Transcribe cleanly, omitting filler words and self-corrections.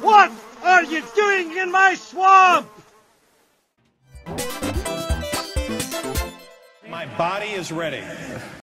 What are you doing in my swamp? My body is ready.